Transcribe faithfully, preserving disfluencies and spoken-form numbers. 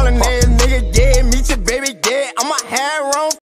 ballin' ass nigga, yeah. Meet your baby, yeah. I'm a hair on